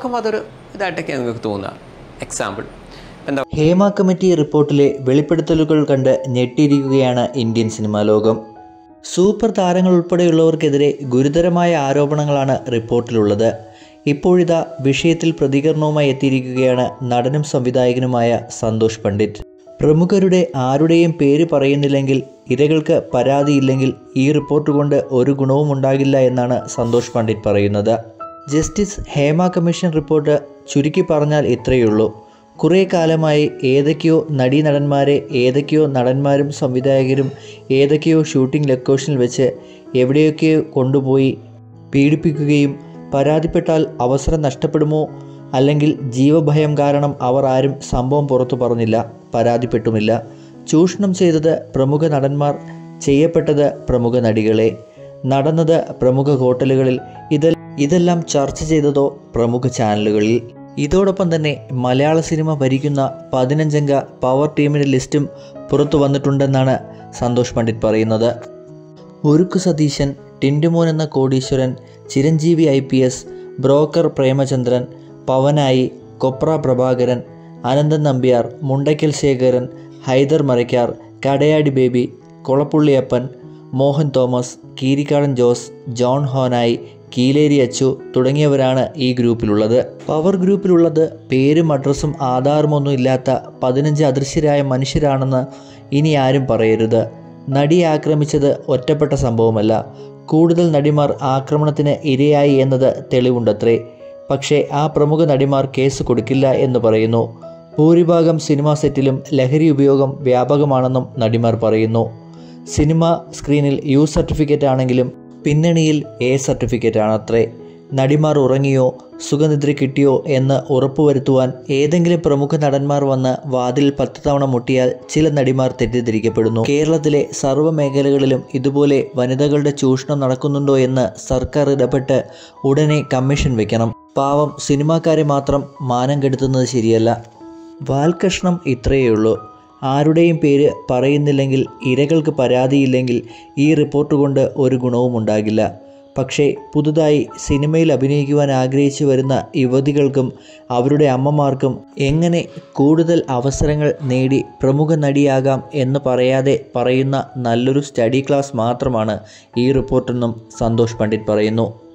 കേൾക്കുമ്പോൾ അതൊരു ഇതായിട്ടൊക്കെയാണ് നിങ്ങൾക്ക് തോന്നുക. എക്സാമ്പിൾ എന്താ, ഹേമ കമ്മിറ്റി റിപ്പോർട്ടിലെ വെളിപ്പെടുത്തലുകൾ കണ്ട് ഞെട്ടിയിരിക്കുകയാണ് ഇന്ത്യൻ സിനിമാ ലോകം. സൂപ്പർ താരങ്ങൾ ഉൾപ്പെടെയുള്ളവർക്കെതിരെ ഗുരുതരമായ ആരോപണങ്ങളാണ് റിപ്പോർട്ടിലുള്ളത്. ഇപ്പോഴിതാ വിഷയത്തിൽ പ്രതികരണവുമായി എത്തിയിരിക്കുകയാണ് നടനും സംവിധായകനുമായ സന്തോഷ് പണ്ഡിറ്റ്. പ്രമുഖരുടെ ആരുടെയും പേര് പറയുന്നില്ലെങ്കിൽ, ഇരകൾക്ക് പരാതിയില്ലെങ്കിൽ ഈ റിപ്പോർട്ട് കൊണ്ട് ഒരു ഗുണവും ഉണ്ടാകില്ല എന്നാണ് സന്തോഷ് പണ്ഡിറ്റ് പറയുന്നത്. ജസ്റ്റിസ് ഹേമ കമ്മീഷൻ റിപ്പോർട്ട് ചുരുക്കി പറഞ്ഞാൽ ഇത്രയുള്ളൂ. കുറേ കാലമായി ഏതൊക്കെയോ നടീനടന്മാരെ ഏതൊക്കെയോ നടന്മാരും സംവിധായകരും ഏതൊക്കെയോ ഷൂട്ടിംഗ് ലൊക്കേഷനിൽ വെച്ച് എവിടെയൊക്കെയോ കൊണ്ടുപോയി പീഡിപ്പിക്കുകയും പരാതിപ്പെട്ടാൽ അവസരം നഷ്ടപ്പെടുമോ, അല്ലെങ്കിൽ ജീവഭയം കാരണം അവർ ആരും സംഭവം പുറത്തു പറഞ്ഞില്ല, പരാതിപ്പെട്ടുമില്ല. ചൂഷണം ചെയ്തത് പ്രമുഖ നടന്മാർ, ചെയ്യപ്പെട്ടത് പ്രമുഖ നടികളെ, നടന്നത് പ്രമുഖ ഹോട്ടലുകളിൽ, ഇതെല്ലാം ചർച്ച ചെയ്തതോ പ്രമുഖ ചാനലുകളിൽ. ഇതോടൊപ്പം തന്നെ മലയാള സിനിമ ഭരിക്കുന്ന 15 അംഗ പവർ ടീമിൻ്റെ ലിസ്റ്റും പുറത്തു വന്നിട്ടുണ്ടെന്നാണ് സന്തോഷ് പണ്ഡിറ്റ് പറയുന്നത്. ഉരുക്കു സതീശൻ, ടിൻറ്റുമോൻ എന്ന കോടീശ്വരൻ, ചിരഞ്ജീവി IPS, ബ്രോക്കർ പ്രേമചന്ദ്രൻ, പവനായി, കൊപ്ര പ്രഭാകരൻ, അനന്തൻ നമ്പ്യാർ, മുണ്ടയ്ക്കൽ ശേഖരൻ, ഹൈദർ മരയ്ക്കാർ, കടയാടി ബേബി, കൊളപ്പുള്ളിയപ്പൻ, മോഹൻ തോമസ്, കീരിക്കാടൻ ജോസ്, ജോൺ ഹോനായി, കീലേരി അച്ചു തുടങ്ങിയവരാണ് ഈ ഗ്രൂപ്പിലുള്ളത്. പവർ ഗ്രൂപ്പിലുള്ളത് പേരും അഡ്രസ്സും ആധാരമൊന്നും ഇല്ലാത്ത 15 അദൃശ്യരായ മനുഷ്യരാണെന്ന് ഇനി ആരും പറയരുത്. നടിയെ ആക്രമിച്ചത് ഒറ്റപ്പെട്ട സംഭവമല്ല, കൂടുതൽ നടിമാർ ആക്രമണത്തിന് ഇരയായി എന്നത് തെളിവുണ്ടത്രേ. പക്ഷേ ആ പ്രമുഖ നടിമാർ കേസ് കൊടുക്കില്ല എന്ന് പറയുന്നു. ഭൂരിഭാഗം സിനിമാ സെറ്റിലും ലഹരി ഉപയോഗം വ്യാപകമാണെന്നും നടിമാർ പറയുന്നു. സിനിമ സ്ക്രീനിൽ U സർട്ടിഫിക്കറ്റ് ആണെങ്കിലും പിന്നണിയിൽ A സർട്ടിഫിക്കറ്റ് ആണത്രേ. നടിമാർ ഉറങ്ങിയോ സുഖനിദ്ര കിട്ടിയോ എന്ന് ഉറപ്പുവരുത്തുവാൻ ഏതെങ്കിലും പ്രമുഖ നടന്മാർ വന്ന് വാതിൽ 10 തവണ മുട്ടിയാൽ ചില നടിമാർ തെറ്റിദ്ധരിക്കപ്പെടുന്നു. കേരളത്തിലെ സർവ്വ മേഖലകളിലും ഇതുപോലെ വനിതകളുടെ ചൂഷണം നടക്കുന്നുണ്ടോ എന്ന് സർക്കാർ ഇടപെട്ട് ഉടനെ കമ്മീഷൻ വെക്കണം. പാവം സിനിമാക്കാരെ മാത്രം മാനം കെടുത്തുന്നത് ശരിയല്ല. വാൽകഷ്ണം ഇത്രയേ ഉള്ളൂ. ആരുടെയും പേര് പറയുന്നില്ലെങ്കിൽ, ഇരകൾക്ക് പരാതിയില്ലെങ്കിൽ ഈ റിപ്പോർട്ട് കൊണ്ട് ഒരു ഗുണവും ഉണ്ടാകില്ല. പക്ഷേ പുതുതായി സിനിമയിൽ അഭിനയിക്കുവാൻ ആഗ്രഹിച്ചു വരുന്ന യുവതികൾക്കും അവരുടെ അമ്മമാർക്കും എങ്ങനെ കൂടുതൽ അവസരങ്ങൾ നേടി പ്രമുഖ നടിയാകാം എന്ന് പറയാതെ പറയുന്ന നല്ലൊരു സ്റ്റഡി ക്ലാസ് മാത്രമാണ് ഈ റിപ്പോർട്ടെന്നും സന്തോഷ് പണ്ഡിറ്റ് പറയുന്നു.